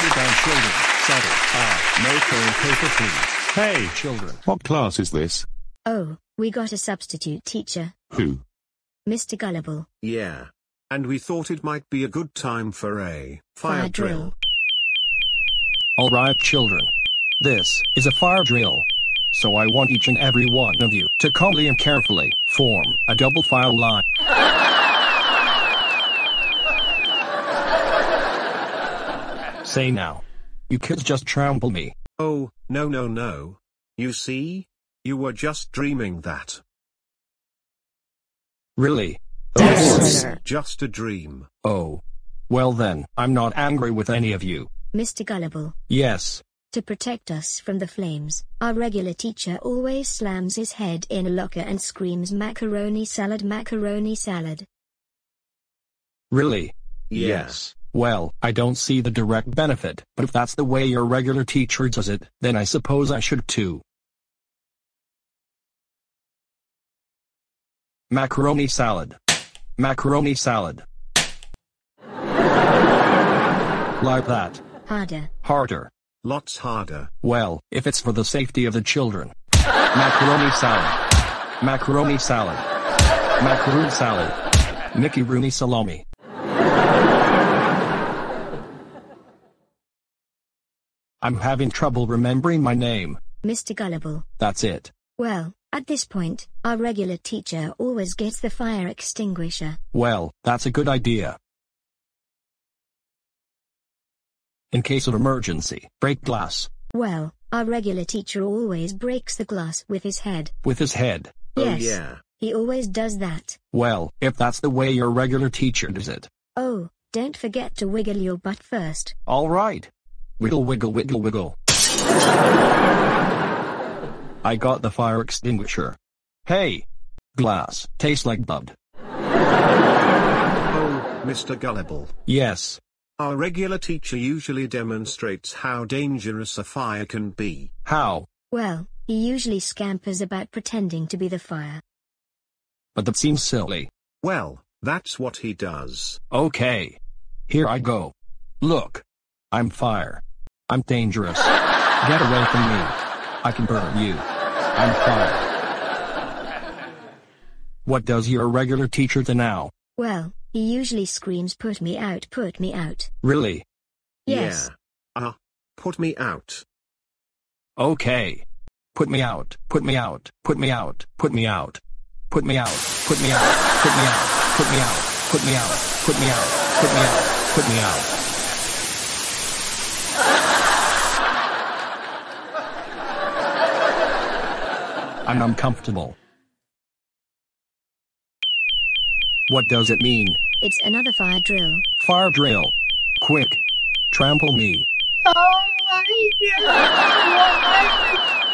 Settle down, children. Settle. No phone paper, please. Hey, children. What class is this? Oh, we got a substitute teacher. Who? Mr. Gullible. Yeah. And we thought it might be a good time for a fire drill. Alright, children. This is a fire drill. So I want each and every one of you to calmly and carefully form a double file line. Say now. You kids just trample me. Oh, no. You see? You were just dreaming that. Really? Yes, It's just a dream. Oh. Well then, I'm not angry with any of you. Mr. Gullible. Yes. To protect us from the flames, our regular teacher always slams his head in a locker and screams macaroni salad, macaroni salad. Really? Yes. Well, I don't see the direct benefit, but if that's the way your regular teacher does it, then I suppose I should too. Macaroni salad. Macaroni salad. Like that. Harder. Harder. Lots harder. Well, if it's for the safety of the children. Macaroni salad. Macaroni salad. Macaroon salad. Mickey Rooney salami. I'm having trouble remembering my name. Mr. Gullible. That's it. Well, at this point, our regular teacher always gets the fire extinguisher. Well, that's a good idea. In case of emergency, break glass. Well, our regular teacher always breaks the glass with his head. With his head. Yes. Oh yeah. He always does that. Well, if that's the way your regular teacher does it. Oh, don't forget to wiggle your butt first. All right. Wiggle, wiggle, wiggle, wiggle. I got the fire extinguisher. Hey! Glass, tastes like blood. Oh, Mr. Gullible. Yes. Our regular teacher usually demonstrates how dangerous a fire can be. How? Well, he usually scampers about pretending to be the fire. But that seems silly. Well, that's what he does. Okay. Here I go. Look. I'm fire. I'm dangerous. Get away from me. I can burn you. I'm fire. What does your regular teacher do now? Well, he usually screams, "Put me out, put me out." Really? Yes. Yeah. Put me out. Okay. Put me out, put me out, put me out, put me out. Put me out, put me out, put me out, put me out, put me out, put me out, put me out, put me out. I'm uncomfortable. What does it mean? It's another fire drill. Fire drill. Quick. Trample me. Oh my God.